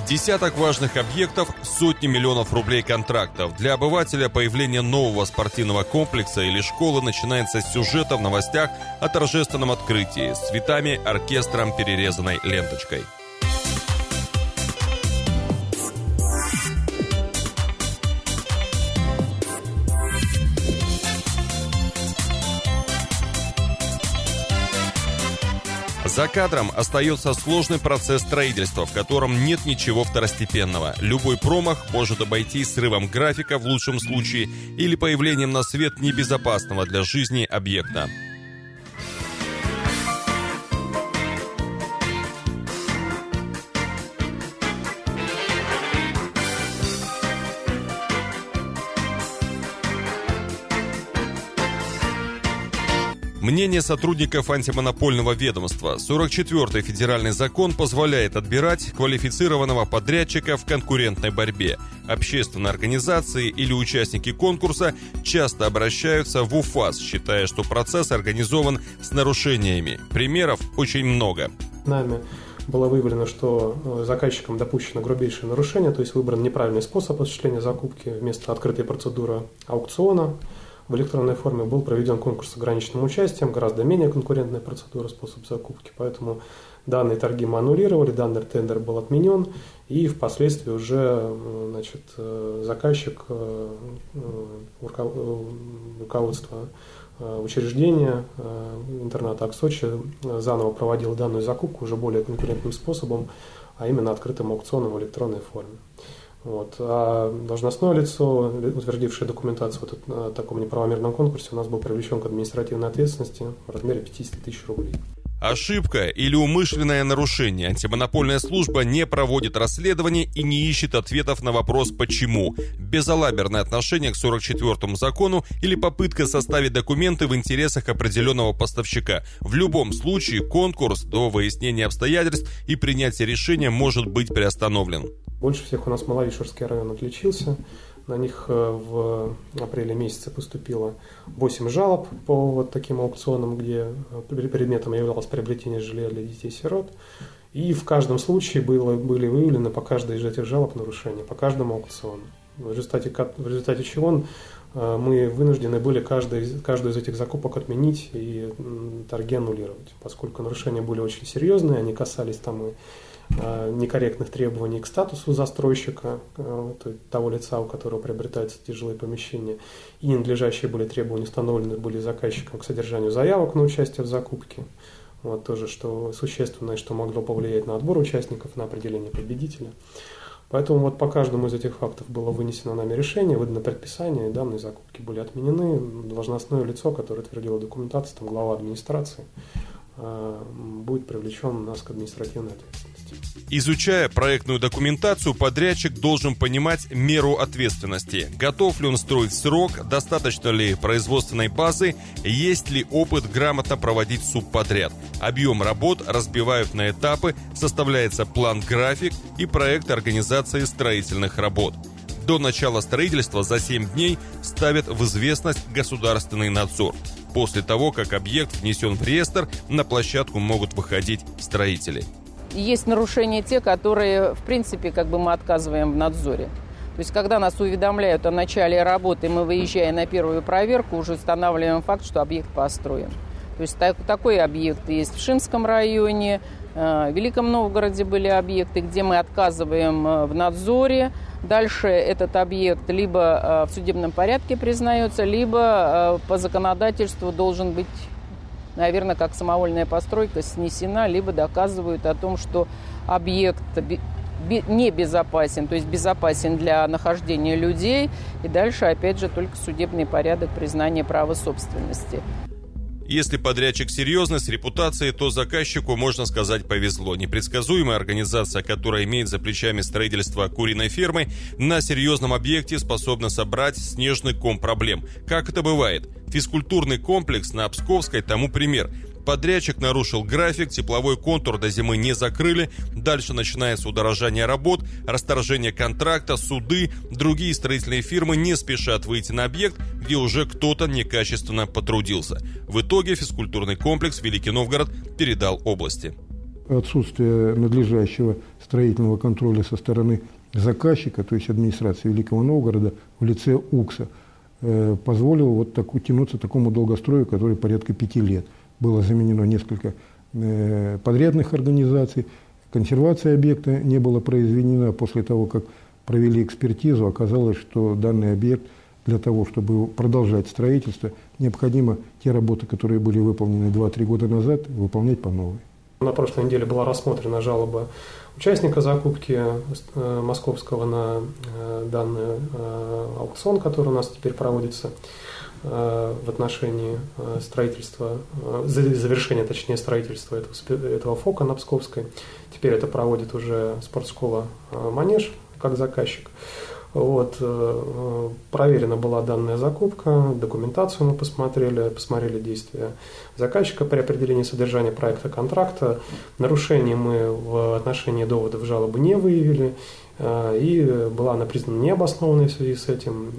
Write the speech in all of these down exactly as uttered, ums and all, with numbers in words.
Десяток важных объектов, сотни миллионов рублей контрактов. Для обывателя появление нового спортивного комплекса или школы начинается с сюжета в новостях о торжественном открытии с цветами, оркестром, перерезанной ленточкой. За кадром остается сложный процесс строительства, в котором нет ничего второстепенного. Любой промах может обойтись срывом графика в лучшем случае или появлением на свет небезопасного для жизни объекта. Мнение сотрудников антимонопольного ведомства. сорок четвёртый федеральный закон позволяет отбирать квалифицированного подрядчика в конкурентной борьбе. Общественные организации или участники конкурса часто обращаются в УФАС, считая, что процесс организован с нарушениями. Примеров очень много. Нами было выявлено, что заказчиком допущено грубейшее нарушение, то есть выбран неправильный способ осуществления закупки. Вместо открытой процедуры аукциона в электронной форме был проведен конкурс с ограниченным участием, гораздо менее конкурентная процедура, способ закупки. Поэтому данные торги мы аннулировали, данный тендер был отменен, и впоследствии уже, значит, заказчик, руководство учреждения интерната АКСОЧи заново проводил данную закупку уже более конкурентным способом, а именно открытым аукционом в электронной форме. Вот. А должностное лицо, утвердившее документацию о таком неправомерном конкурсе, у нас был привлечен к административной ответственности в размере пятьдесят тысяч рублей. Ошибка или умышленное нарушение. Антимонопольная служба не проводит расследование и не ищет ответов на вопрос «почему?». Безалаберное отношение к сорок четвёртому закону или попытка составить документы в интересах определенного поставщика. В любом случае конкурс до выяснения обстоятельств и принятия решения может быть приостановлен. Больше всех у нас Маловишерский район отличился. На них в апреле месяце поступило восемь жалоб по вот таким аукционам, где предметом являлось приобретение жилья для детей-сирот. И в каждом случае было, были выявлены по каждой из этих жалоб нарушения, по каждому аукциону. В результате, в результате чего мы вынуждены были каждый, каждую из этих закупок отменить и торги аннулировать, поскольку нарушения были очень серьезные, они касались там и некорректных требований к статусу застройщика, того лица, у которого приобретаются эти жилые помещения, и ненадлежащие были требования установлены были заказчиком к содержанию заявок на участие в закупке. Вот тоже, что существенное, что могло повлиять на отбор участников, на определение победителя. Поэтому вот по каждому из этих фактов было вынесено нами решение, выдано предписание, и данные закупки были отменены. Должностное лицо, которое утвердило документацию, там глава администрации, будет привлечен у нас к административной ответственности. Изучая проектную документацию, подрядчик должен понимать меру ответственности. Готов ли он строить в срок, достаточно ли производственной базы, есть ли опыт грамотно проводить субподряд. Объем работ разбивают на этапы, составляется план-график и проект организации строительных работ. До начала строительства за семь дней ставят в известность государственный надзор. После того, как объект внесен в реестр, на площадку могут выходить строители. Есть нарушения те, которые, в принципе, как бы мы отказываем в надзоре. То есть, когда нас уведомляют о начале работы, мы, выезжая на первую проверку, уже устанавливаем факт, что объект построен. То есть, так, такой объект есть в Шинском районе, в Великом Новгороде были объекты, где мы отказываем в надзоре. Дальше этот объект либо в судебном порядке признается, либо по законодательству должен быть, наверное, как самовольная постройка, снесена, либо доказывают о том, что объект небезопасен, то есть безопасен для нахождения людей. И дальше, опять же, только судебный порядок признания права собственности. Если подрядчик серьезный, с репутацией, то заказчику, можно сказать, повезло. Непредсказуемая организация, которая имеет за плечами строительство куриной фермы, на серьезном объекте способна собрать снежный ком проблем. Как это бывает? Физкультурный комплекс на Псковской тому пример. Подрядчик нарушил график, тепловой контур до зимы не закрыли, дальше начинается удорожание работ, расторжение контракта, суды, другие строительные фирмы не спешат выйти на объект, где уже кто-то некачественно потрудился. В итоге физкультурный комплекс Великий Новгород передал области. Отсутствие надлежащего строительного контроля со стороны заказчика, то есть администрации Великого Новгорода в лице УКСа, позволило вот так тянуться такому долгострою, который порядка пяти лет. Было заменено несколько подрядных организаций, консервация объекта не была произведена. После того, как провели экспертизу, оказалось, что данный объект для того, чтобы продолжать строительство, необходимо те работы, которые были выполнены два-три года назад, выполнять по новой. На прошлой неделе была рассмотрена жалоба участника закупки московского на данный аукцион, который у нас теперь проводится в отношении строительства, завершения, точнее, строительства этого, этого ФОКа на Псковской. Теперь это проводит уже спортшкола «Манеж» как заказчик. Вот, проверена была данная закупка, документацию мы посмотрели, посмотрели действия заказчика при определении содержания проекта контракта. Нарушений мы в отношении доводов жалобы не выявили, и была она признана необоснованной в связи с этим.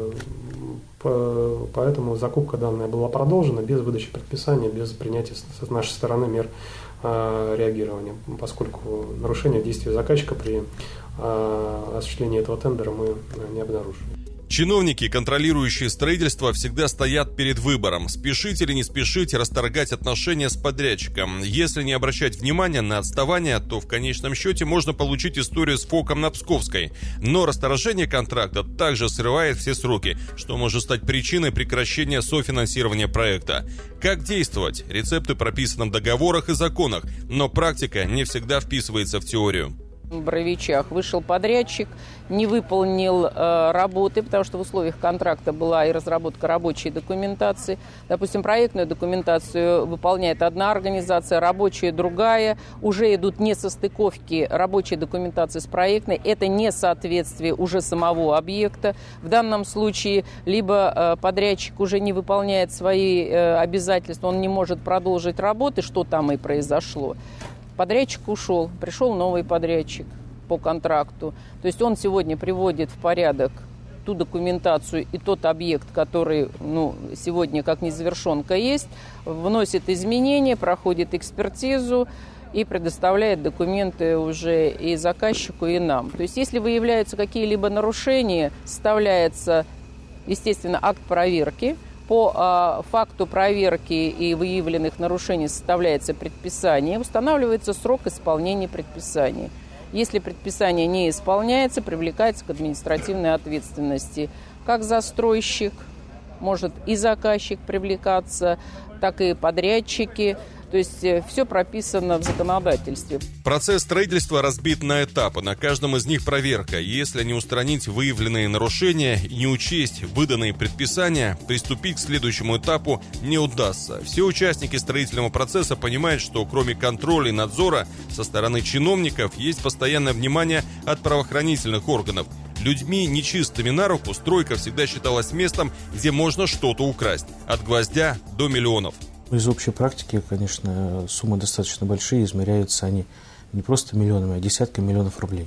Поэтому закупка данная была продолжена без выдачи предписания, без принятия с нашей стороны мер реагирования, поскольку нарушение действий заказчика при осуществлении этого тендера мы не обнаружили. Чиновники, контролирующие строительство, всегда стоят перед выбором: спешить или не спешить расторгать отношения с подрядчиком. Если не обращать внимания на отставание, то в конечном счете можно получить историю с ФОКом на Псковской. Но расторжение контракта также срывает все сроки, что может стать причиной прекращения софинансирования проекта. Как действовать? Рецепты прописаны в договорах и законах, но практика не всегда вписывается в теорию. В Боровичах вышел подрядчик, не выполнил э, работы, потому что в условиях контракта была и разработка рабочей документации. Допустим, проектную документацию выполняет одна организация, рабочая другая. Уже идут несостыковки рабочей документации с проектной. Это несоответствие уже самого объекта. В данном случае либо э, подрядчик уже не выполняет свои э, обязательства, он не может продолжить работы, что там и произошло. Подрядчик ушел, пришел новый подрядчик по контракту. То есть он сегодня приводит в порядок ту документацию и тот объект, который ну, сегодня как незавершенка есть, вносит изменения, проходит экспертизу и предоставляет документы уже и заказчику, и нам. То есть если выявляются какие-либо нарушения, составляется, естественно, акт проверки. По а, факту проверки и выявленных нарушений составляется предписание, устанавливается срок исполнения предписания. Если предписание не исполняется, привлекается к административной ответственности. Как застройщик, может и заказчик привлекаться, так и подрядчики. То есть все прописано в законодательстве. Процесс строительства разбит на этапы. На каждом из них проверка. Если не устранить выявленные нарушения и не учесть выданные предписания, приступить к следующему этапу не удастся. Все участники строительного процесса понимают, что кроме контроля и надзора со стороны чиновников есть постоянное внимание от правоохранительных органов. Людьми нечистыми на руку стройка всегда считалась местом, где можно что-то украсть. От гвоздя до миллионов. Из общей практики, конечно, суммы достаточно большие, измеряются они не просто миллионами, а десятками миллионов рублей.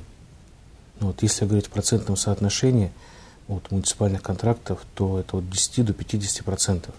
Вот, если говорить в процентном соотношении от муниципальных контрактов, то это от десяти до пятидесяти процентов.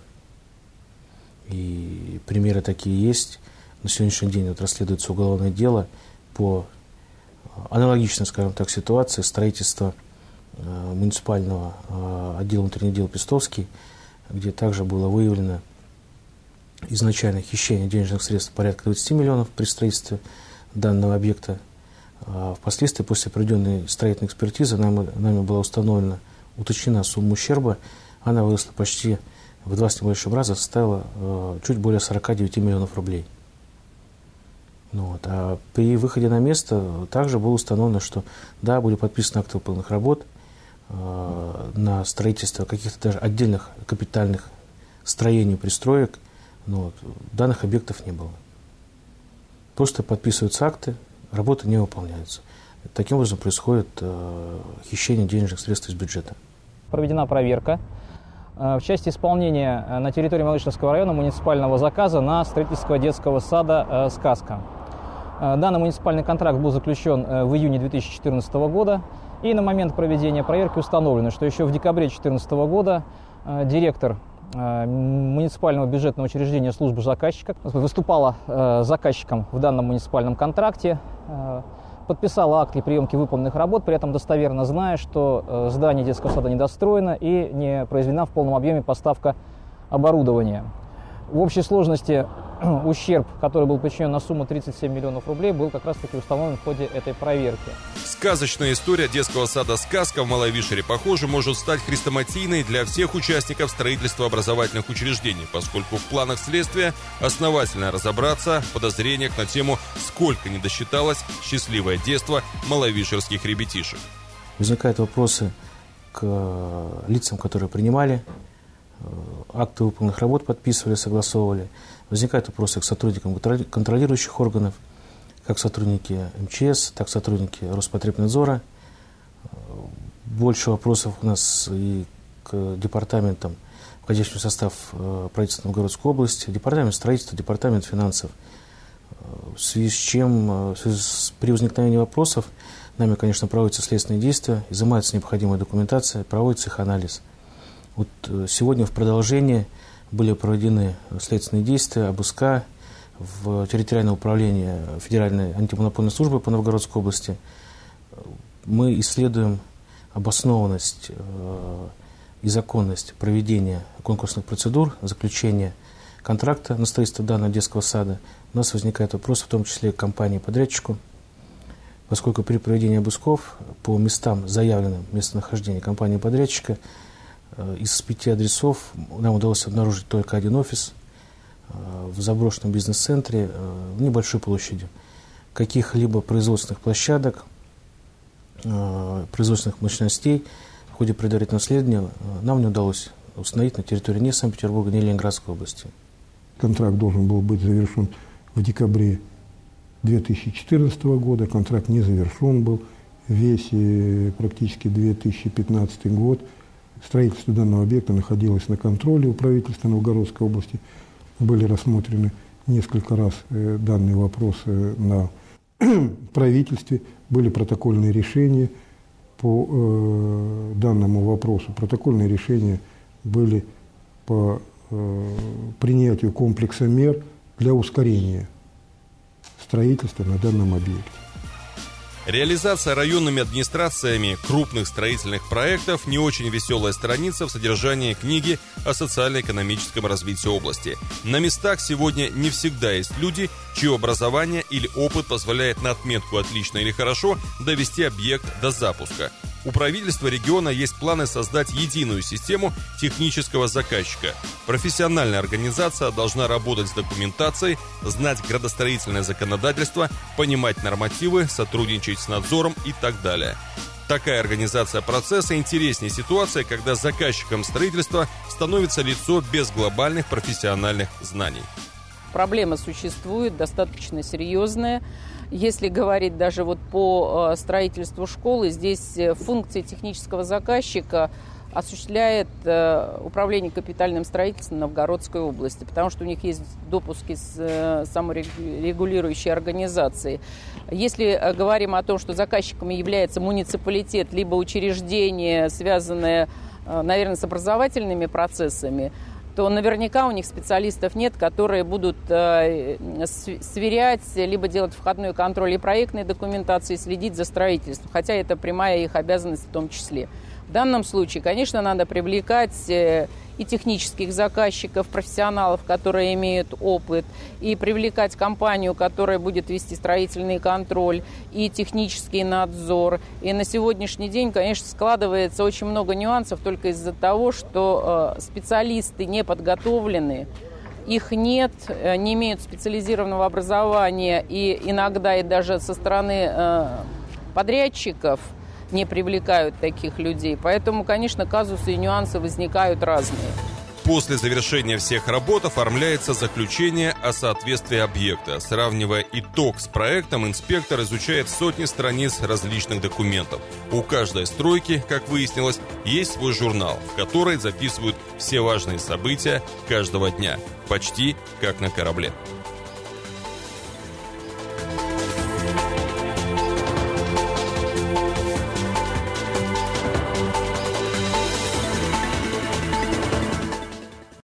И примеры такие есть. На сегодняшний день вот расследуется уголовное дело по аналогичной, скажем так, ситуации строительства э, муниципального э, отдела внутренних дел Пестовский, где также было выявлено изначально хищение денежных средств порядка двадцати миллионов при строительстве данного объекта. А впоследствии, после проведенной строительной экспертизы, нами, нами была установлена, уточнена сумма ущерба. Она выросла почти в два с небольшим раза, составила э, чуть более сорока девяти миллионов рублей. Ну, вот. А при выходе на место также было установлено, что да, были подписаны акты выполненных работ э, на строительство каких-то даже отдельных капитальных строений, пристроек. Но вот, данных объектов не было. Просто подписываются акты, работы не выполняются. Таким образом происходит э, хищение денежных средств из бюджета. Проведена проверка э, в части исполнения э, на территории Малышевского района муниципального заказа на строительство детского сада э, «Сказка». Э, данный муниципальный контракт был заключен э, в июне две тысячи четырнадцатого года. И на момент проведения проверки установлено, что еще в декабре две тысячи четырнадцатого года э, директор муниципального бюджетного учреждения службы заказчика, выступала заказчиком в данном муниципальном контракте, подписала акт для приемки выполненных работ, при этом достоверно зная, что здание детского сада недостроено и не произведена в полном объеме поставка оборудования. В общей сложности ущерб, который был причинен на сумму тридцать семь миллионов рублей, был как раз-таки установлен в ходе этой проверки. Сказочная история детского сада «Сказка» в Малой Вишере, похоже, может стать хрестоматийной для всех участников строительства образовательных учреждений, поскольку в планах следствия основательно разобраться в подозрениях на тему, сколько не досчиталось счастливое детство маловишерских ребятишек. Возникают вопросы к лицам, которые принимали акты выполненных работ, подписывали, согласовывали. Возникают вопросы к сотрудникам контролирующих органов, как сотрудники эм че эс, так и сотрудники Роспотребнадзора. Больше вопросов у нас и к департаментам, входящим в состав правительства Новгородской области, департамент строительства, департамент финансов. В связи с чем, в связи с, при возникновении вопросов, нами, конечно, проводятся следственные действия, изымается необходимая документация, проводится их анализ. Вот сегодня в продолжении были проведены следственные действия, обыска в территориальное управление Федеральной антимонопольной службы по Новгородской области. Мы исследуем обоснованность и законность проведения конкурсных процедур, заключения контракта на строительство данного детского сада. У нас возникает вопрос, в том числе к компании-подрядчику, поскольку при проведении обысков по местам, заявленным местонахождения компании-подрядчика, из пяти адресов нам удалось обнаружить только один офис в заброшенном бизнес-центре в небольшой площади. Каких-либо производственных площадок, производственных мощностей в ходе предварительного следования нам не удалось установить на территории ни Санкт-Петербурга, ни Ленинградской области. Контракт должен был быть завершен в декабре две тысячи четырнадцатого года. Контракт не завершен был. Весь практически две тысячи пятнадцатый год строительство данного объекта находилось на контроле у правительства Новгородской области. Были рассмотрены несколько раз э, данные вопросы на правительстве. Были протокольные решения по э, данному вопросу. Протокольные решения были по э, принятию комплекса мер для ускорения строительства на данном объекте. Реализация районными администрациями крупных строительных проектов – не очень веселая страница в содержании книги о социально-экономическом развитии области. На местах сегодня не всегда есть люди, чье образование или опыт позволяет на отметку «отлично» или «хорошо» довести объект до запуска. У правительства региона есть планы создать единую систему технического заказчика. Профессиональная организация должна работать с документацией, знать градостроительное законодательство, понимать нормативы, сотрудничать с надзором и так далее. Такая организация процесса интереснее ситуации, когда заказчиком строительства становится лицо без глобальных профессиональных знаний. Проблема существует, достаточно серьезная. Если говорить даже вот по строительству школы, здесь функции технического заказчика осуществляет Управление капитальным строительством Новгородской области, потому что у них есть допуски с саморегулирующей организацией. Если говорим о том, что заказчиком является муниципалитет, либо учреждение, связанное, наверное, с образовательными процессами, то наверняка у них специалистов нет, которые будут э, сверять, либо делать входной контроль и проектной документации, следить за строительством, хотя это прямая их обязанность в том числе. В данном случае, конечно, надо привлекать э, и технических заказчиков, профессионалов, которые имеют опыт, и привлекать компанию, которая будет вести строительный контроль, и технический надзор. И на сегодняшний день, конечно, складывается очень много нюансов только из-за того, что э, специалисты не подготовлены, их нет, э, не имеют специализированного образования, и иногда и даже со стороны э, подрядчиков не привлекают таких людей. Поэтому, конечно, казусы и нюансы возникают разные. После завершения всех работ оформляется заключение о соответствии объекта. Сравнивая итог с проектом, инспектор изучает сотни страниц различных документов. У каждой стройки, как выяснилось, есть свой журнал, в который записывают все важные события каждого дня, почти как на корабле.